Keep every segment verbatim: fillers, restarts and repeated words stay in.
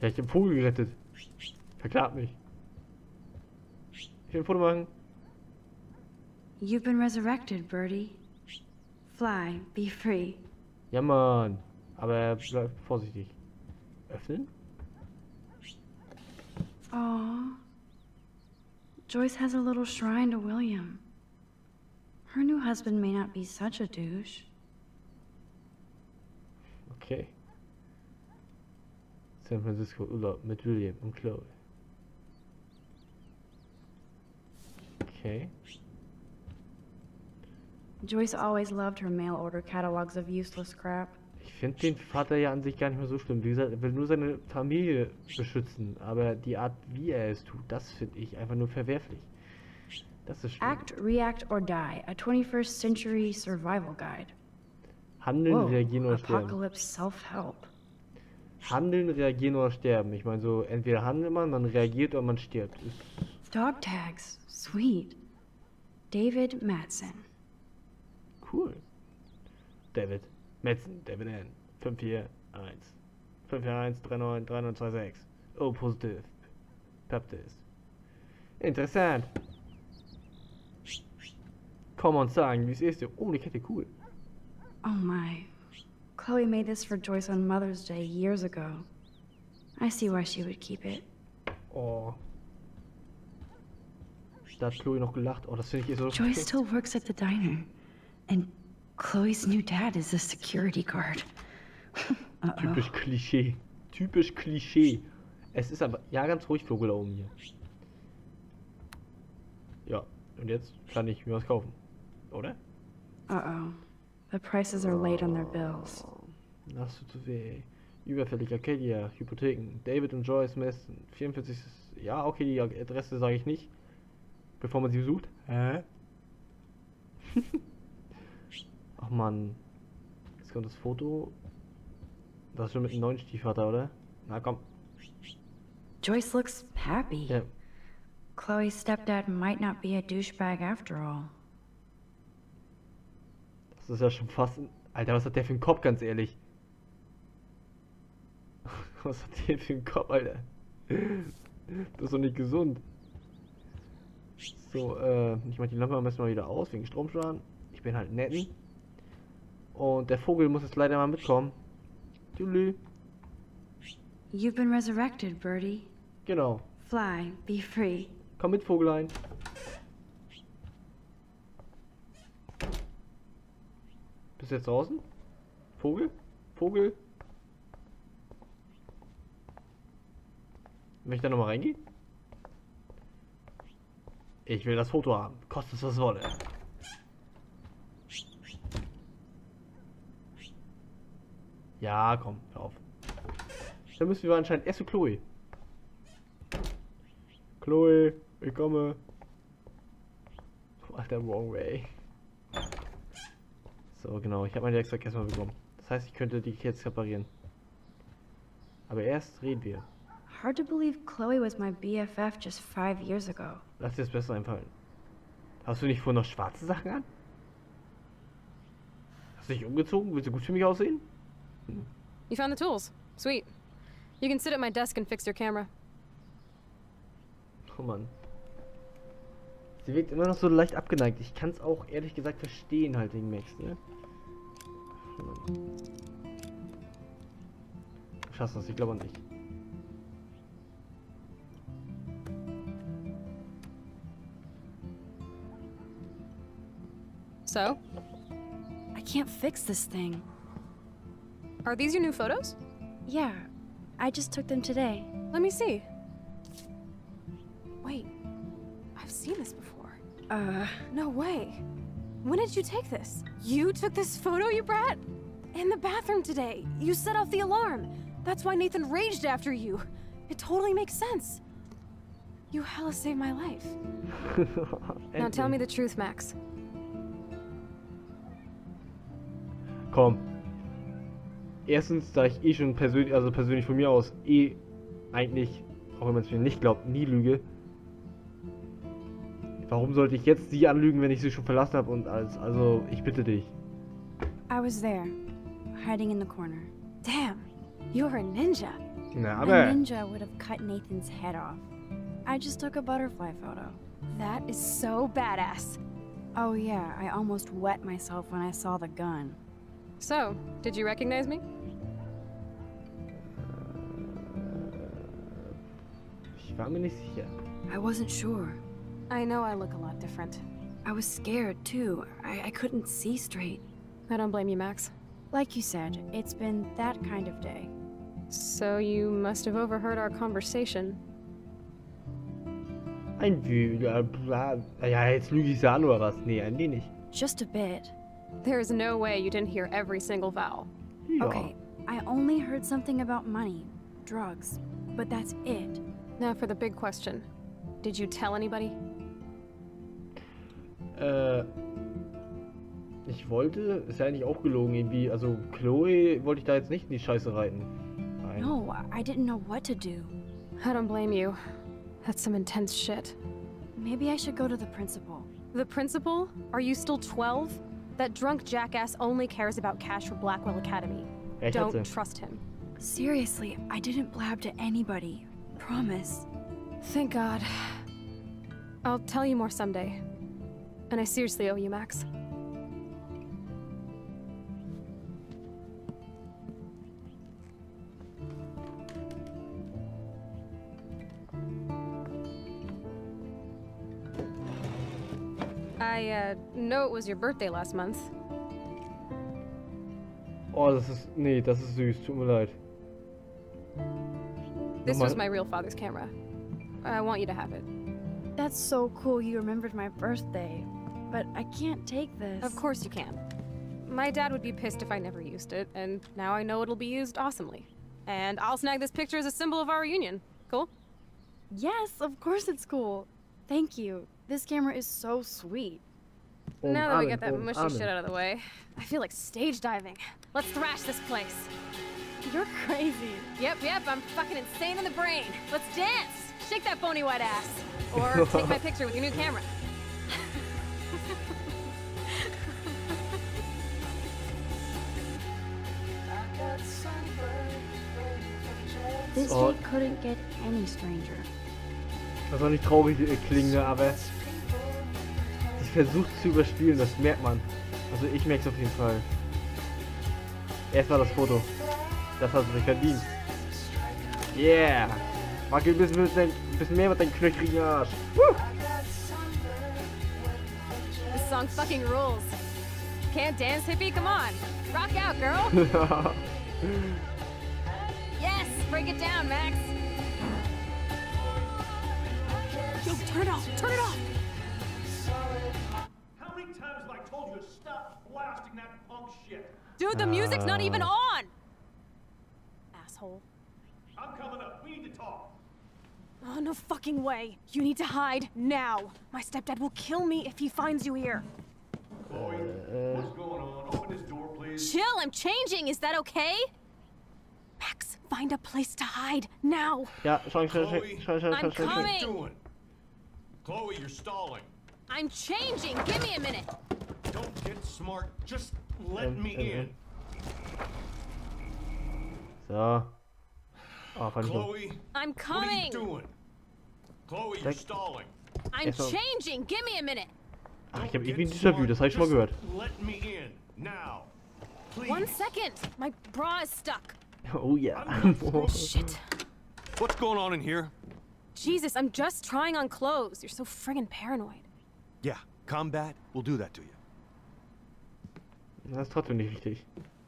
Ja, ich hab den Vogel gerettet. Verklagt mich. Ich will ein Foto machen. You've been resurrected, Birdie. Fly, be free. Ja, Mann. Aber bleib vorsichtig. Öffnen? Aww. Joyce has a little shrine to William. Her new husband may not be such a douche. Okay. San Francisco Urlaub mit William und Chloe. Okay. Joyce always loved her mail-order catalogs of useless crap. Ich finde den Vater ja an sich gar nicht mehr so schlimm. Wie gesagt, er will nur seine Familie beschützen. Aber die Art, wie er es tut, das finde ich einfach nur verwerflich. Das ist schlimm. Act, React, or Die, a twenty-first century survival guide. Handeln, Whoa, reagieren oder sterben. apocalypse self-help. Handeln, reagieren oder sterben. Ich meine so, entweder handelt man, man reagiert oder man stirbt. Ist Dog tags, sweet. David Madsen. cool. David Metzen, David N. fünf vier eins. fünf vier eins drei neun drei neun zwei sechs. Oh, positiv. Baptist. Interessant. Komm und sagen, wie es ist. Oh, die Kette, cool. Oh my. Chloe made this for Joyce on Mother's Day years ago. I see why she would keep it. Oh. Da hat Chloe noch gelacht. Oh, das finde ich so. Joyce still works at the diner. And Chloe's new dad is a security guard. Uh-oh. Typisch Klischee. Typisch Klischee. Es ist aber ja ganz ruhig Vogel da oben hier. Ja, und jetzt kann ich mir was kaufen. Oder? Uh-oh. The prices are late on their bills. Das tut so weh. Überfällig Arcadia, Hypotheken. David und Joyce Messen. vierundvierzig. Ja, okay, die Adresse sage ich nicht. Bevor man sie besucht. Hä? Ach man. Jetzt kommt das Foto. Das ist schon mit einem neuen Stiefvater, oder? Na komm. Joyce looks happy. Ja. Chloe's stepdad might not be a douchebag after all. Das ist ja schon fast... Ein... Alter, was hat der für einen Kopf, ganz ehrlich? Was hat der für einen Kopf, Alter? Das ist doch nicht gesund. So, äh, ich mach die Lampe am besten mal wieder aus, wegen Stromschaden. Ich bin halt netten. Und der Vogel muss jetzt leider mal mitkommen. Tschüss. You've been resurrected, Birdie. Genau. Fly, be free. Komm mit, Vogelein. Bist du jetzt draußen? Vogel? Vogel? Will ich da nochmal reingehen? Ich will das Foto haben. Kostet es was wolle. Ja, komm, hör auf. Dann müssen wir anscheinend erst zu Chloe. Chloe, ich komme. Alter, wrong way. So, genau. Ich habe meine Werkzeug erstmal bekommen. Das heißt, ich könnte die jetzt reparieren. Aber erst reden wir. Hard to believe Chloe was my B F F just five years ago. Lass dir das besser einfallen. Hast du nicht vorhin noch schwarze Sachen an? Hast du dich umgezogen? Willst du gut für mich aussehen? Hm. You found the tools. Sweet. You can sit at my desk and fix your camera. Oh Mann. Sie wirkt immer noch so leicht abgeneigt. Ich kann es auch ehrlich gesagt verstehen halt wegen Max, ne? Schaffst du das? Ich glaube nicht. So? I can't fix this thing. Are these your new photos? Yeah, I just took them today. Let me see. Wait, I've seen this before. Uh, No way. When did you take this? You took this photo, you brat? In the bathroom today. You set off the alarm. That's why Nathan raged after you. It totally makes sense. You hella saved my life. Now tell me the truth, Max. Komm. Erstens, da ich eh schon persönlich, also persönlich von mir aus, eh eigentlich, auch wenn man es mir nicht glaubt, nie lüge. Warum sollte ich jetzt sie anlügen, wenn ich sie schon verlassen habe und alles? Also, ich bitte dich. I was there, hiding in the corner. Damn, you're a ninja. Na, A aber... ninja would have cut Nathan's head off. I just took a butterfly photo. That is so badass. Oh yeah, I almost wet myself when I saw the gun. So, did you recognize me? Ich war mir nicht sicher. I wasn't sure. I know I look a lot different. I was scared too. I, I couldn't see straight. I don't blame you, Max. Like you said, it's been that kind of day. So you must have overheard our conversation. Ein Wühler, bla... Ja, jetzt lüge ich ja an oder was? Nee, eigentlich nicht. Just a bit. There is no way you didn't hear every single vowel. Ja. Okay, I only heard something about money, drugs, but that's it. Now for the big question. Did you tell anybody? Äh... Ich wollte... Ist ja eigentlich auch gelogen irgendwie. Also, Chloe wollte ich da jetzt nicht in die Scheiße reiten. Nein. No, I didn't know what to do. I don't blame you. That's some intense shit. Maybe I should go to the principal. The principal? Are you still twelve? That drunk jackass only cares about cash for Blackwell Academy. Ja, ich Don't hatte. trust him. Seriously, I didn't blab to anybody. Promise. Thank God. I'll tell you more someday. And I seriously owe you, Max. I, uh, know it was your birthday last month. Oh, das ist... Nee, das ist süß. Tut mir leid. This Nochmal. was my real father's camera. I want you to have it. That's so cool you remembered my birthday. But I can't take this. Of course you can. My dad would be pissed if I never used it, and now I know it'll be used awesomely. And I'll snag this picture as a symbol of our reunion. Cool? Yes, of course it's cool. Thank you. This camera is so sweet. Now that we Umarmen, get that mushy umarmen. shit out of the way, I feel like stage diving. Let's thrash this place. You're crazy. Yep, yep, I'm fucking insane in the brain. Let's dance! Shake that bony white ass. Or take my picture with your new camera. This Oh. date couldn't get any stranger. Das soll nicht traurig äh, klingen, aber... Sie versucht zu überspielen, das merkt man. Also ich merke es auf jeden Fall. Erstmal das Foto. Das hast du nicht verdient. Yeah! Wackel ein bisschen, mit dein, ein bisschen mehr mit deinem knöchrigen Arsch. Woo! This song fucking rules. Can't dance, hippie? Come on. Rock out, girl. Yes, break it down, Max. Yo, turn it off, turn it off. How many times have I told you to stop blasting that punk shit? Dude, the music's not even on. Asshole. I'm coming up. We need to talk. Oh, no fucking way. You need to hide now. My stepdad will kill me if he finds you here. Chloe, what's going on? Open this door, please. Chill, I'm changing. Is that okay? Max, find a place to hide now. Ja, schau, schau, schau, schau, schau, I'm schau, schau. What are you coming. doing? Chloe, you're stalling. I'm changing. Give me a minute. Don't get smart. Just let Ähm, me ähm, in. So. Oh, fand ich gut. Chloe, I'm what are you coming. doing? Chloe, you're Sag- stalling. I'm Erstmal- changing. Give me a minute. Ach, ich Don't hab irgendwie ein get Déjà-vu, smart. das hab ich schon mal Just gehört. Let me in now. Please. One second. My bra is stuck. Oh ja. I'm not Shit. What's going on in here? Jesus, I'm just trying on clothes. You're so friggin' paranoid. Yeah, combat will do that to you. Das ist trotzdem nicht richtig.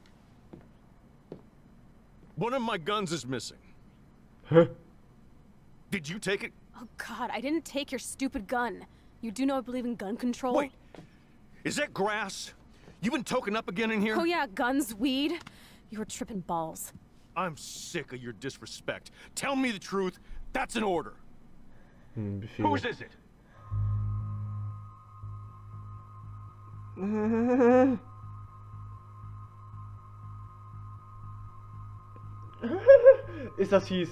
One of my guns is missing. Hä? Did you take it? Oh God, I didn't take your stupid gun. You do know I believe in gun control? Wait, is that grass? You been token up again in here? Oh yeah, guns, weed. You were tripping balls. I'm sick of your disrespect. Tell me the truth. That's an order. Hm, Befehl. Whose is it? Ist das fies?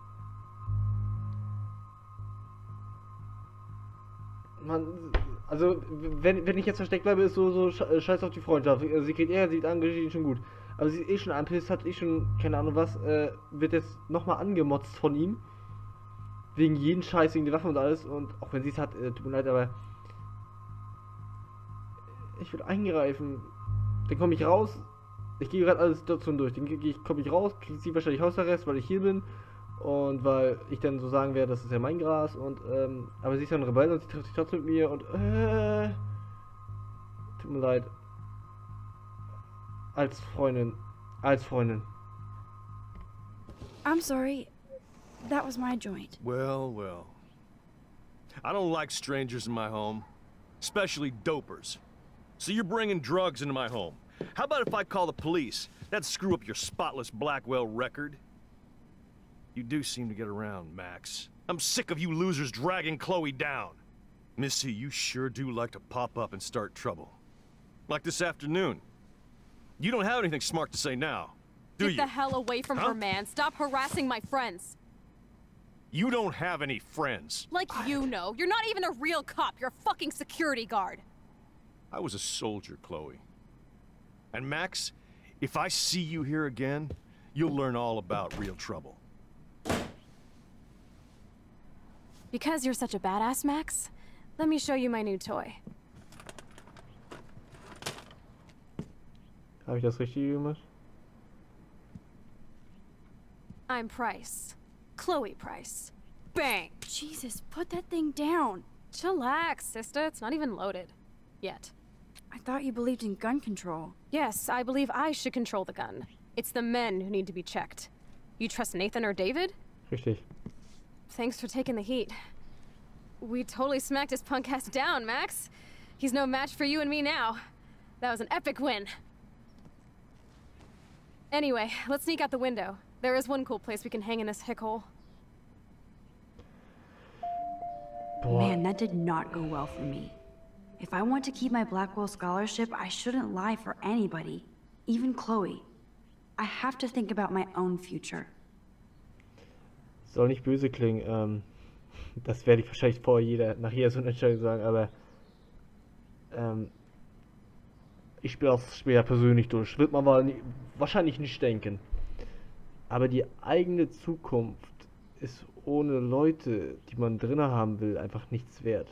Man, also wenn, wenn ich jetzt versteckt bleibe, ist so, so sch- scheiß auf die Freundschaft. Sie kriegt er, sieht an, geschieht schon gut. Aber sie ist eh schon anpisst, hat eh schon, keine Ahnung was, äh, wird jetzt nochmal angemotzt von ihm. Wegen jeden Scheiß, wegen die Waffe und alles. Und auch wenn sie es hat, äh, tut mir leid, aber ich will eingreifen. Dann komme ich raus. Ich gehe gerade alle Situationen durch. Dann komme ich raus, kriege sie wahrscheinlich Hausarrest, weil ich hier bin. Und weil ich dann so sagen werde, das ist ja mein Gras. Und, ähm, aber sie ist ja ein Rebell und sie trifft sich trotzdem mit mir. Und, äh, tut mir leid. Als Freundin. Als Freundin. I'm sorry. That was my joint. Well, well. I don't like strangers in my home, especially dopers. So you're bringing drugs into my home. How about if I call the police? That'd screw up your spotless Blackwell record. You do seem to get around, Max. I'm sick of you losers dragging Chloe down. Missy, you sure do like to pop up and start trouble. Like this afternoon. You don't have anything smart to say now, do Get you? the hell away from Huh? her, man. Stop harassing my friends. You don't have any friends. Like you know. You're not even a real cop. You're a fucking security guard. I was a soldier, Chloe. And Max, if I see you here again, you'll learn all about real trouble. Because you're such a badass, Max, let me show you my new toy. Habe ich das richtig gemacht? I'm Price. Chloe Price. Bang! Jesus, put that thing down. Chillax, sister. It's not even loaded. Yet. I thought you believed in gun control. Yes, I believe I should control the gun. It's the men who need to be checked. You trust Nathan or David? Richtig. Thanks for taking the heat. We totally smacked his punk ass down, Max. He's no match for you and me now. That was an epic win. Anyway, let's sneak out the window. There is one cool place we can hang in this hickhole. Boah. Man, that did not go well for me. If I want to keep my Blackwell scholarship, I shouldn't lie for anybody, even Chloe. I have to think about my own future. Soll nicht böse klingen, ähm, das werde ich wahrscheinlich vor jeder, nach jeder so einer Entscheidung sagen, aber ähm, ich spiele das Spiel ja persönlich durch. Wird man mal nie, wahrscheinlich nicht denken. Aber die eigene Zukunft ist ohne Leute, die man drin haben will, einfach nichts wert.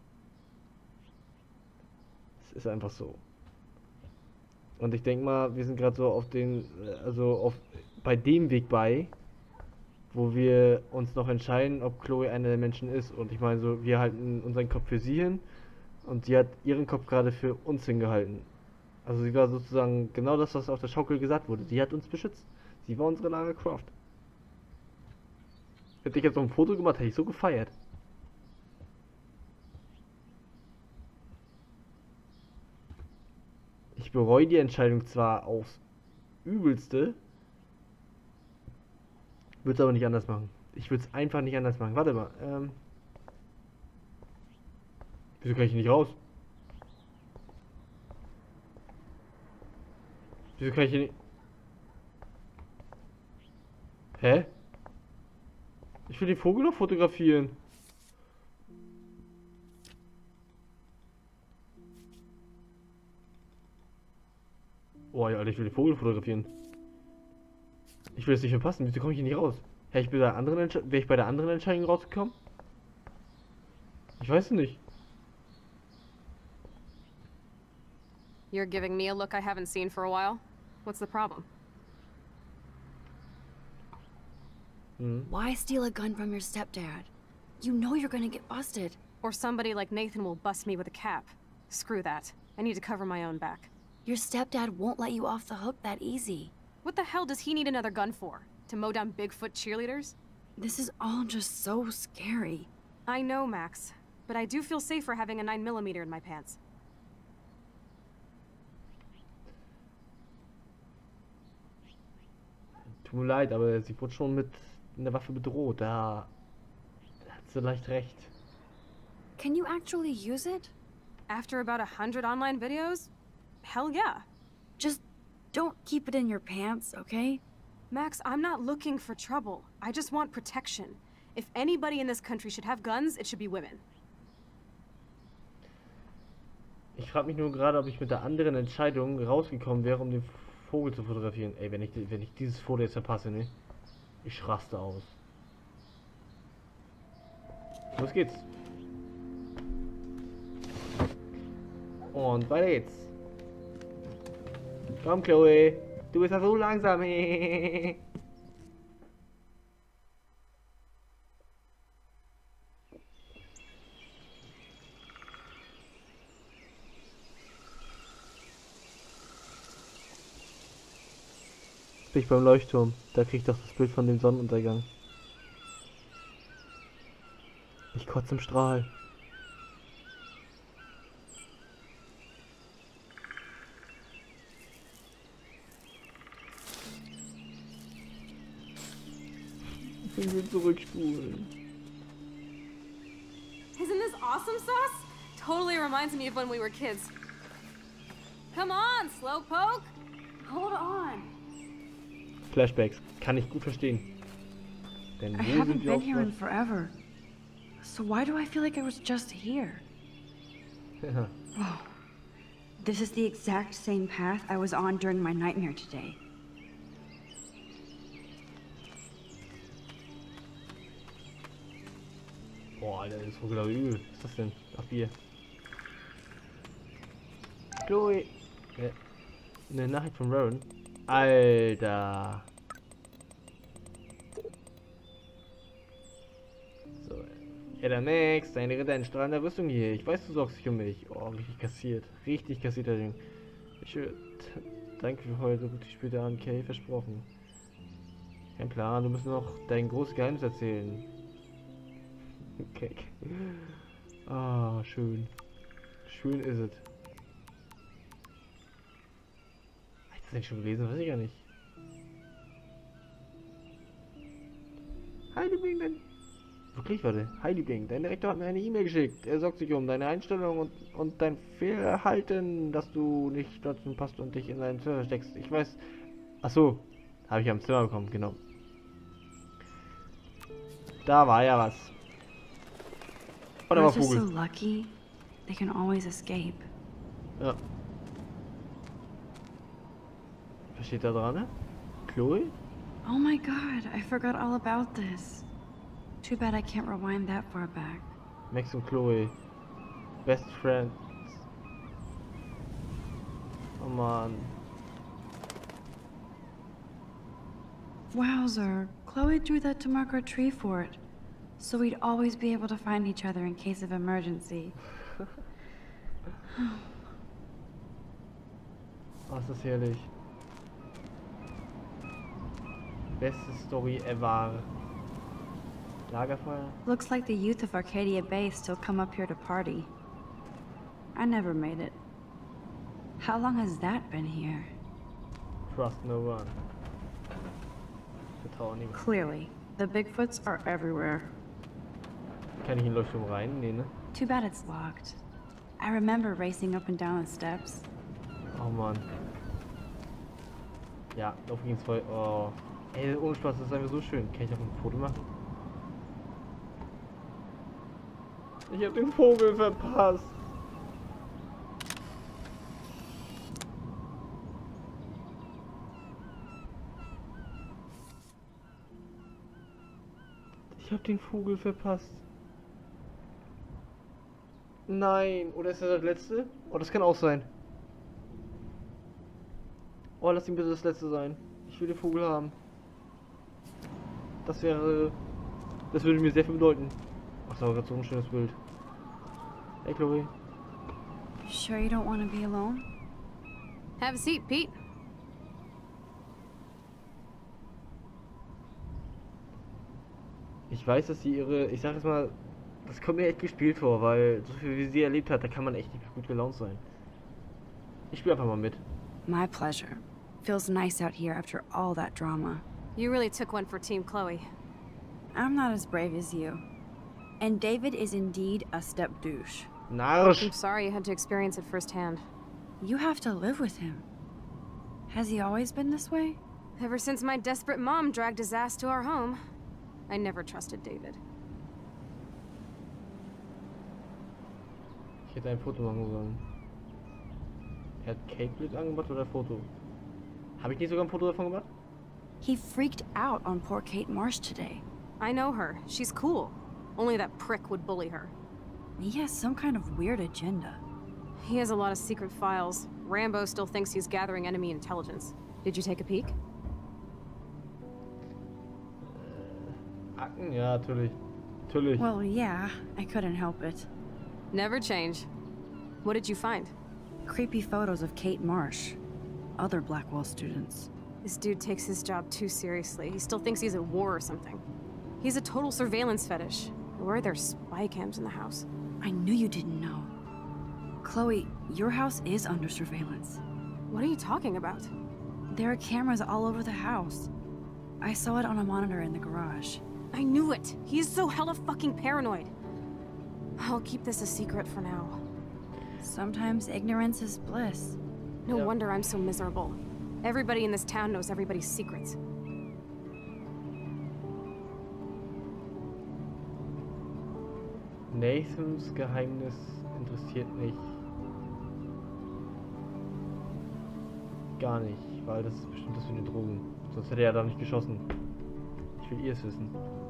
Es ist einfach so. Und ich denke mal, wir sind gerade so auf den, also auf bei dem Weg bei, wo wir uns noch entscheiden, ob Chloe einer der Menschen ist. Und ich meine so, wir halten unseren Kopf für sie hin und sie hat ihren Kopf gerade für uns hingehalten. Also sie war sozusagen genau das, was auf der Schaukel gesagt wurde. Sie hat uns beschützt. Sie war unsere Lara Croft. Hätte ich jetzt noch ein Foto gemacht, hätte ich so gefeiert. Ich bereue die Entscheidung zwar aufs Übelste, würde es aber nicht anders machen. Ich würde es einfach nicht anders machen. Warte mal. Ähm. Wieso kann ich hier nicht raus? Wieso kann ich hier nicht... Hä? Ich will den Vogel noch fotografieren. Oh ja, Alter, ich will den Vogel fotografieren. Ich will es nicht verpassen. Wieso komme ich hier nicht raus? Hätte ich bei der anderen Entsch- wäre ich bei der anderen Entscheidung rausgekommen? Ich weiß es nicht. You're giving me a look I haven't seen for a while. What's the problem? Mhm. Why steal a gun from your stepdad? You know you're gonna get busted. Or somebody like Nathan will bust me with a cap. Screw that. I need to cover my own back. Your stepdad won't let you off the hook that easy. What the hell does he need another gun for? To mow down Bigfoot cheerleaders? This is all just so scary. I know, Max. But I do feel safer having a nine millimeter in my pants. Tut mir leid, aber sie wurde schon mit einer Waffe bedroht. Da hat sie leicht recht. Can you actually use it? After about a hundred online videos? Hell yeah. Just don't keep it in your pants, okay? Max, I'm not looking for trouble. I just want protection. If anybody in this country should have guns, it should be women. Ich frage mich nur gerade, ob ich mit der anderen Entscheidung rausgekommen wäre, um den Vogel zu fotografieren. Ey, wenn ich, wenn ich dieses Foto jetzt verpasse, ne? Ich raste aus. Los geht's. Und weiter geht's. Komm, Chloe. Du bist ja so langsam. Bin ich beim Leuchtturm. Da krieg ich doch das Bild von dem Sonnenuntergang. Ich kotze im Strahl. Ich will zurückspulen. Isn't this awesome sauce? Totally reminds me of when we were kids. Come on, Slowpoke! Hold on. Flashbacks. Kann ich gut verstehen. Denn I wo haven't sind wir been here in auf... forever. So why do I feel like I was just here? Oh, this is the exact same path I was on during my nightmare today. Boah, Alter, das ist wohl glaube ich übel. Was ist das denn? Ach, Bier. Chloe. Ja. Eine Nachricht von Rowan. Alter. So. Ja, der Max, deine Ritter in strahlender Rüstung hier. Ich weiß, du sorgst dich um mich. Oh, richtig kassiert. Richtig kassiert, der Ding. Ich will... Danke für heute. Ruf dich später an. Kay, versprochen. Kein Plan, du musst noch dein großes Geheimnis erzählen. Okay. Ah, schön. Schön ist es. Hab ich das denn schon gelesen? Weiß ich gar nicht. Hi Liebling, dein... Wirklich, warte. Hi Liebling, dein Direktor hat mir eine E-Mail geschickt. Er sorgt sich um deine Einstellung und, und dein Fehlverhalten, dass du nicht dorthin passt und dich in deinen Server steckst. Ich weiß... Ach so. Habe ich am Zimmer bekommen, genau. Da war ja was. Oder war Birds are Vogel. so lucky. They can always escape. Ja. Was steht da dran? Ne? Chloe? Oh my god, I forgot all about this. Too bad I can't rewind that far back. Max und Chloe. Best friends. Oh man. Wowzer, Chloe drew that to mark our tree fort. So we'd always be able to find each other in case of emergency. Oh, ist das herrlich. Beste Story ever. Lagerfeuer? Looks like the youth of Arcadia Bay still come up here to party. I never made it. How long has that been here? Trust no one. Vertraue niemand. Clearly, the Bigfoots are everywhere. Kann ich in den Leuchtturm rein? Nee, ne? Too bad it's locked. I remember racing up and down the steps. Oh man. Ja, auf geht's voll. Oh. Ey, ohne Spaß, das ist einfach so schön. Kann ich auch ein Foto machen? Ich hab den Vogel verpasst. Ich hab den Vogel verpasst. Nein, oder ist das das letzte? Oh, das kann auch sein. Oh, lass ihn bitte das letzte sein. Ich will den Vogel haben. Das wäre... Das würde mir sehr viel bedeuten. Ach, das war gerade so ein schönes Bild. Hey, Chloe. Sure you don't want to be alone? Have a seat, Pete. Ich weiß, dass sie ihre... Ich sag jetzt mal... Das kommt mir echt gespielt vor, weil so viel wie sie erlebt hat, da kann man echt nicht gut gelaunt sein. Ich spiele einfach mal mit. My pleasure. Feels nice out here after all that drama. You really took one for Team Chloe. I'm not as brave as you. And David is indeed a step douche. Narsch! I'm sorry you had to experience it firsthand. You have to live with him. Has he always been this way? Ever since my desperate mom dragged his ass to our home, I never trusted David. Ich hätte ein Foto machen sollen. Er hat Kate Blitz angemacht oder Foto? Habe ich nicht sogar ein Foto davon gemacht? He freaked out on poor Kate Marsh today. I know her. She's cool. Only that prick would bully her. He has some kind of weird agenda. He has a lot of secret files. Rambo still thinks he's gathering enemy intelligence. Did you take a peek? Akten? Ja, natürlich. Natürlich. Well, yeah, I couldn't help it. Never change. What did you find? Creepy photos of Kate Marsh. Other Blackwell students. This dude takes his job too seriously. He still thinks he's at war or something. He's a total surveillance fetish. Where are there spy cams in the house? I knew you didn't know. Chloe, your house is under surveillance. What are you talking about? There are cameras all over the house. I saw it on a monitor in the garage. I knew it! He is so hella fucking paranoid. I'll keep this a secret for now. Sometimes ignorance is bliss. No Yep. wonder I'm so miserable. Everybody in this town knows everybody's secrets. Nathans Geheimnis interessiert mich gar nicht, weil das ist bestimmt das für die Drogen. Sonst hätte er da nicht geschossen. Ich will ihr es wissen.